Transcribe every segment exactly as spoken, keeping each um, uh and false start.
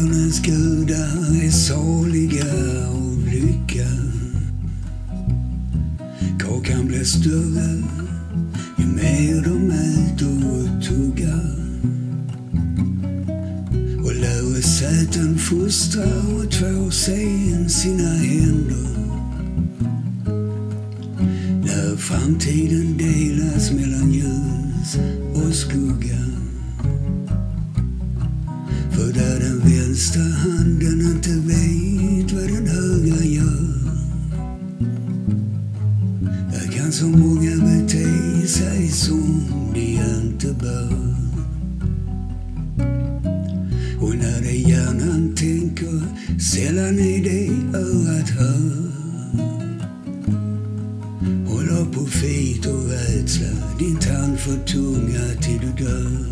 Bankernas gudar är saliga av lycka. Kakan blir större ju mer de äter och tuggar. Och lärosäten fostrar och tvår sen sina händer. När framtiden delas mellan ljus och skugga. För där den vänstra handen inte vet vad den högra gör, där kan så många bete sig som de inte bör. Och när det hjärnan tänker, sällan är det örat hör. Håller profit och rädsla din tand för tunga till du dör.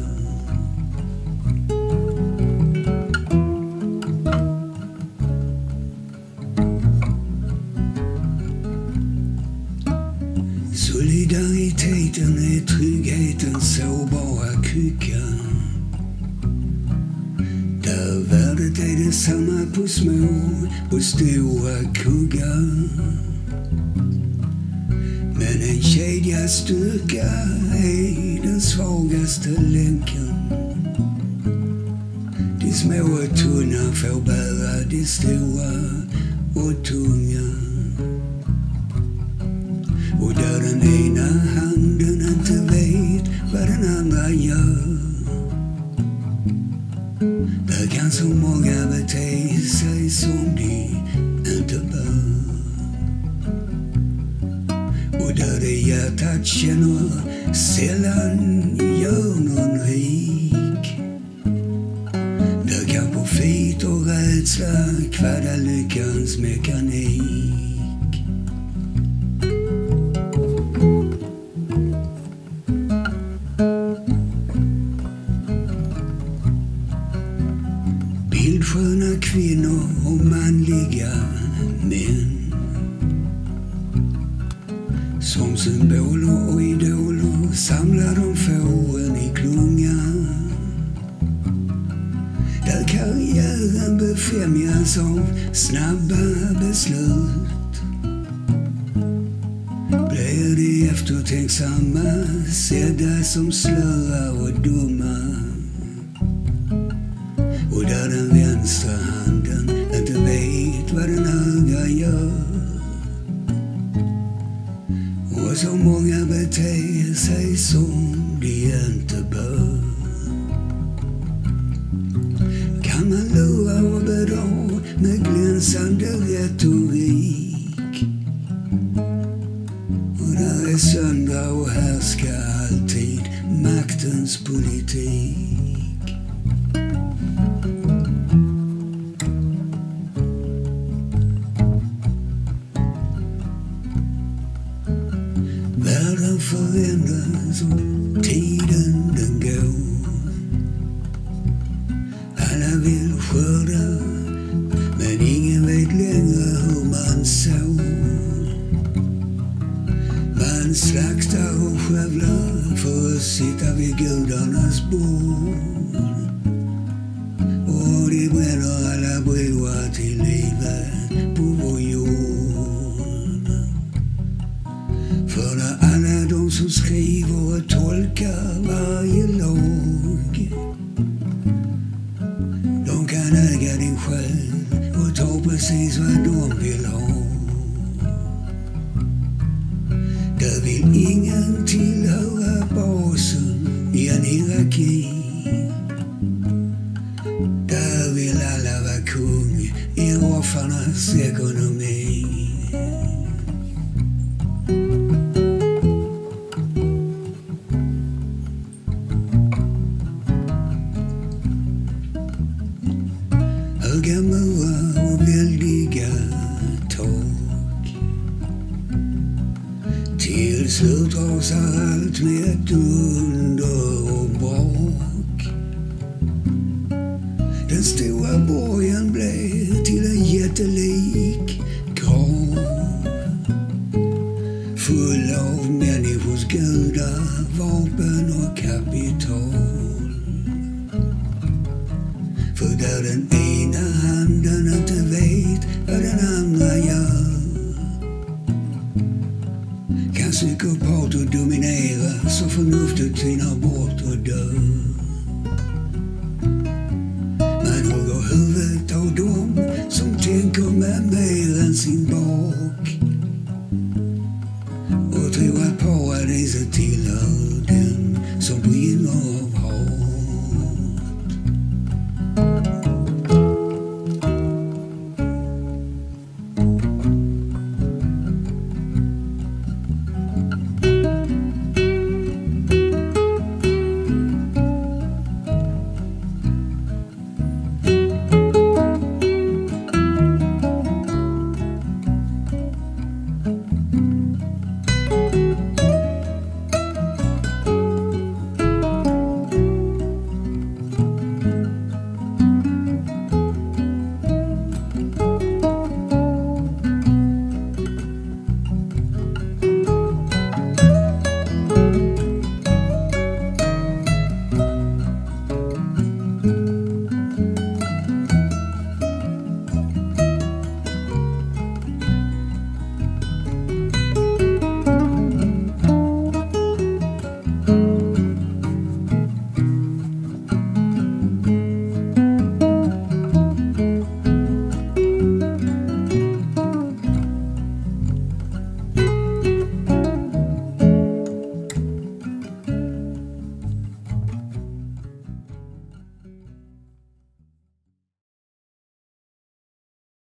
Solidariteten är trygghetens sårbara krycka. Där värdet är detsamma på små och stora kuggar. Men en kedjas styrka är den svagaste länken. De små och tunna får bära de stora och tunga. Och där den ena handen inte vet vad den andra gör, där kan så många bete sig som de inte bör. Och där det hjärtat känner sällan gör någon rik, där kan profit och rädsla kvadda lyckans mekanik. Bildsköna kvinnor och manliga män, som symboler och idoler samlar de fåren i klunga. Där karriären befrämjas av snabba beslut, blir de eftertänksamma sedda som slöa och dumma. Och där den vänstra handen inte vet vad den högra gör, och så många beter sig som de inte bör. Kan man lura och bedra med glänsande retorik, och där är söndra och härska alltid maktens politik. Världen förändras och tiden den går. Alla vill skörda, men ingen vet längre hur man sår. Man slaktar och skövlar för att sitta vid gudarnas bord. Och de bränner alla broar till livet på vår jord. För när alla de som skriver och tolkar varje lag, de kan äga din själ och ta precis vad de vill ha. Där vill ingen tillhöra basen i en hierarki. Där vill alla vara kung i roffarnas ekonomi. Höga murar och väldiga tak, till slut rasar allt med ett under och brak. Den stora borgen blev till en jättelik grav, full av människors gudar, vapen och kapital. För där den ena kan psykopater dominera så förnuftet tynar bort och dör. Man hugger huvudet av dem som tänker med mer än sin bak och tror att paradiset tillhör